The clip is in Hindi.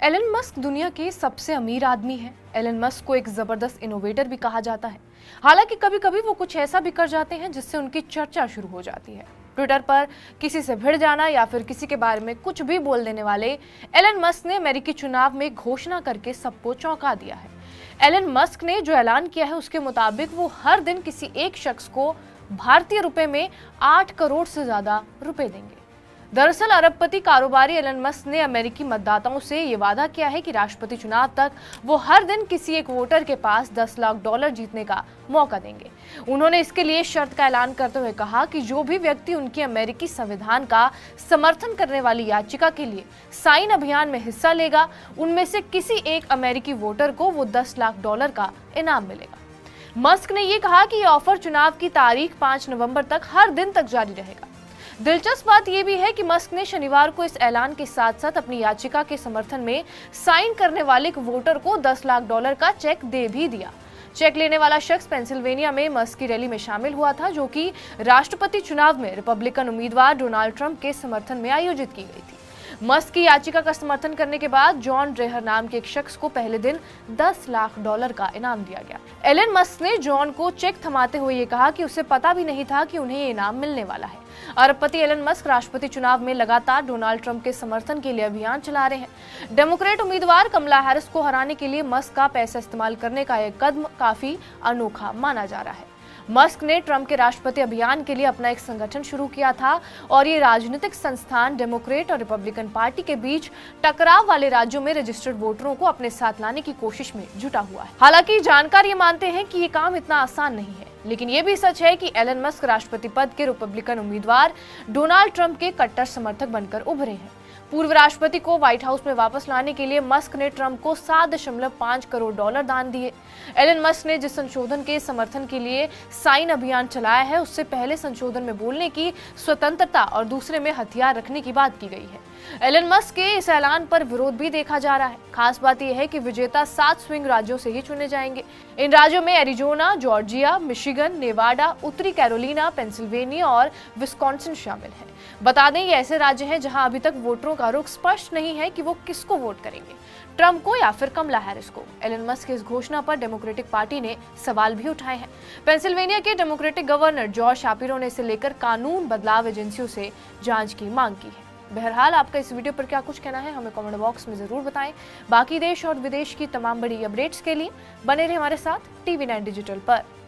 एलन मस्क दुनिया के सबसे अमीर आदमी है। एलन मस्क को एक जबरदस्त इनोवेटर भी कहा जाता है। हालांकि कभी कभी वो कुछ ऐसा भी कर जाते हैं जिससे उनकी चर्चा शुरू हो जाती है। ट्विटर पर किसी से भिड़ जाना या फिर किसी के बारे में कुछ भी बोल देने वाले एलन मस्क ने अमेरिकी चुनाव में घोषणा करके सबको चौंका दिया है। एलन मस्क ने जो ऐलान किया है उसके मुताबिक वो हर दिन किसी एक शख्स को भारतीय रुपए में 8 करोड़ से ज्यादा रुपए देंगे। दरअसल अरबपति कारोबारी एलन मस्क ने अमेरिकी मतदाताओं से ये वादा किया है कि राष्ट्रपति चुनाव तक वो हर दिन किसी एक वोटर के पास $10 लाख जीतने का मौका देंगे। उन्होंने इसके लिए शर्त का ऐलान करते हुए कहा कि जो भी व्यक्ति उनकी अमेरिकी संविधान का समर्थन करने वाली याचिका के लिए साइन अभियान में हिस्सा लेगा, उनमें से किसी एक अमेरिकी वोटर को वो $10 लाख का इनाम मिलेगा। मस्क ने ये कहा कि ये ऑफर चुनाव की तारीख 5 नवंबर तक हर दिन तक जारी रहेगा। दिलचस्प बात यह भी है कि मस्क ने शनिवार को इस ऐलान के साथ साथ अपनी याचिका के समर्थन में साइन करने वाले एक वोटर को $10 लाख का चेक दे भी दिया। चेक लेने वाला शख्स पेंसिल्वेनिया में मस्क की रैली में शामिल हुआ था, जो कि राष्ट्रपति चुनाव में रिपब्लिकन उम्मीदवार डोनाल्ड ट्रंप के समर्थन में आयोजित की गई थी। मस्क की याचिका का समर्थन करने के बाद जॉन ड्रेहर नाम के एक शख्स को पहले दिन $10 लाख का इनाम दिया गया। एलन मस्क ने जॉन को चेक थमाते हुए ये कहा कि उसे पता भी नहीं था कि उन्हें ये इनाम मिलने वाला है। अरबपति एलन मस्क राष्ट्रपति चुनाव में लगातार डोनाल्ड ट्रंप के समर्थन के लिए अभियान चला रहे हैं। डेमोक्रेट उम्मीदवार कमला हैरिस को हराने के लिए मस्क का पैसा इस्तेमाल करने का यह कदम काफी अनोखा माना जा रहा है। मस्क ने ट्रंप के राष्ट्रपति अभियान के लिए अपना एक संगठन शुरू किया था और ये राजनीतिक संस्थान डेमोक्रेट और रिपब्लिकन पार्टी के बीच टकराव वाले राज्यों में रजिस्टर्ड वोटरों को अपने साथ लाने की कोशिश में जुटा हुआ है। हालांकि जानकार ये मानते हैं कि ये काम इतना आसान नहीं है, लेकिन ये भी सच है कि एलन मस्क राष्ट्रपति पद के रिपब्लिकन उम्मीदवार डोनाल्ड ट्रंप के कट्टर समर्थक बनकर उभरे हैं। पूर्व राष्ट्रपति को व्हाइट हाउस में वापस लाने के लिए मस्क ने ट्रंप को $7.5 करोड़ दान दिए। एलन मस्क ने जिस संशोधन के समर्थन के लिए साइन अभियान चलाया है, उससे पहले संशोधन में बोलने की स्वतंत्रता और दूसरे में हथियार रखने की बात की गई है। एलन मस्क के इस ऐलान पर विरोध भी देखा जा रहा है। खास बात यह है कि विजेता 7 स्विंग राज्यों से ही चुने जाएंगे। इन राज्यों में एरिजोना, जॉर्जिया, मिशिगन, नेवाडा, उत्तरी कैरोलिना, पेंसिल्वेनिया और विस्कॉन्सिन शामिल हैं। बता दें, ये ऐसे राज्य हैं जहां अभी तक वोटरों का रुख स्पष्ट नहीं है कि वो किसको वोट करेंगे, ट्रंप को या फिर कमला हैरिस को। एलन मस्क की इस घोषणा पर डेमोक्रेटिक पार्टी ने सवाल भी उठाए हैं। पेंसिल्वेनिया के डेमोक्रेटिक गवर्नर जॉर्ज शापिरो ने इसे लेकर कानून बदलाव एजेंसियों से जांच की मांग की है। बहरहाल आपका इस वीडियो पर क्या कुछ कहना है, हमें कमेंट बॉक्स में जरूर बताएं। बाकी देश और विदेश की तमाम बड़ी अपडेट्स के लिए बने रहे हमारे साथ TV9 डिजिटल पर।